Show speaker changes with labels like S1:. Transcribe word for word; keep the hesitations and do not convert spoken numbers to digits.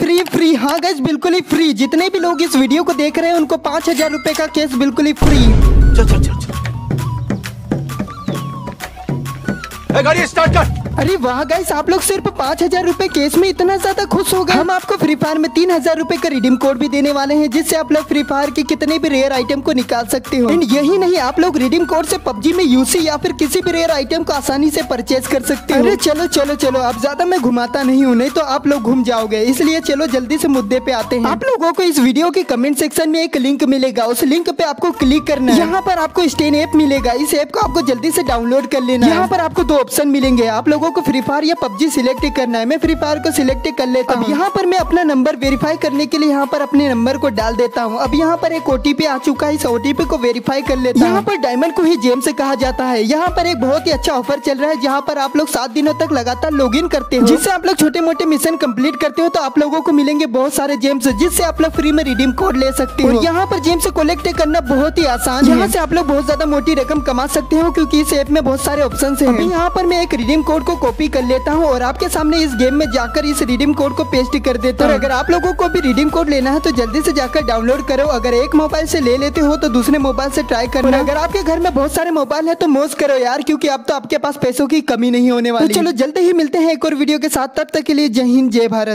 S1: Free free. हाँ guys, बिल्कुल ही free. जितने भी लोग इस वीडियो को देख रहे हैं उनको पाँच हजार रूपए का केस बिल्कुल ही फ्री।
S2: चल चल चल चल। गाड़ी स्टार्ट कर।
S1: अरे वाह गाइस, आप लोग सिर्फ पाँच हजार रूपए केस में इतना ज्यादा खुश हो गए। हम आपको फ्री फायर में तीन हजार रूपए का रिडीम कोड भी देने वाले हैं, जिससे आप लोग फ्री फायर के कितने भी रेयर आइटम को निकाल सकते हो। एंड यही नहीं, आप लोग रिडीम कोड से पबजी में यूसी या फिर किसी भी रेयर आइटम को आसानी से परचेज कर सकते हो। अरे चलो चलो चलो, अब ज्यादा मैं घुमाता नहीं हूँ, नहीं तो आप लोग घूम जाओगे। इसलिए चलो जल्दी से मुद्दे पे आते हैं। आप लोगों को इस वीडियो के कमेंट सेक्शन में एक लिंक मिलेगा, उस लिंक पे आपको क्लिक करना है। यहाँ पर आपको स्टेन ऐप मिलेगा, इस ऐप को आपको जल्दी से डाउनलोड कर लेना है। यहाँ पर आपको दो ऑप्शन मिलेंगे, आप लोगों को फ्री फायर या पबजी सिलेक्ट करना है। मैं फ्री फायर को सिलेक्ट कर लेता हूँ। यहाँ पर मैं अपना नंबर वेरीफाई करने के लिए यहाँ पर अपने नंबर को डाल देता हूँ। अब यहाँ पर एक ओटीपी आ चुका है, इस ओटीपी को वेरीफाई कर लेता हूँ। यहाँ पर डायमंड को ही जेम से कहा जाता है। यहाँ पर एक बहुत ही अच्छा ऑफर चल रहा है, जहाँ पर आप लोग सात दिनों तक लगातार लॉग इन करते हो, जिससे आप लोग छोटे मोटे मिशन कंप्लीट करते हो तो आप लोगों को मिलेंगे बहुत सारे जेम्स, जिससे आप लोग फ्री में रिडीम कोड ले सकते हो। यहाँ पर जेम्स कलेक्ट करना बहुत ही आसान है। यहाँ से आप लोग बहुत ज्यादा मोटी रकम कमा सकते हो, क्योंकि इस ऐप में बहुत सारे ऑप्शन है। अभी यहाँ पर मैं एक रिडीम कोड को कॉपी कर लेता हूँ और आपके सामने इस गेम में जाकर इस रिडीम कोड को पेस्ट कर देता हूँ। अगर आप लोगों को भी रिडीम कोड लेना है तो जल्दी से जाकर डाउनलोड करो। अगर एक मोबाइल से ले लेते हो तो दूसरे मोबाइल से ट्राई करना। अगर आपके घर में बहुत सारे मोबाइल है तो मौज करो यार, क्योंकि अब तो आपके पास पैसों की कमी नहीं होने वाली। तो चलो जल्दी ही मिलते हैं एक और वीडियो के साथ, तब तक के लिए जय हिंद जय भारत।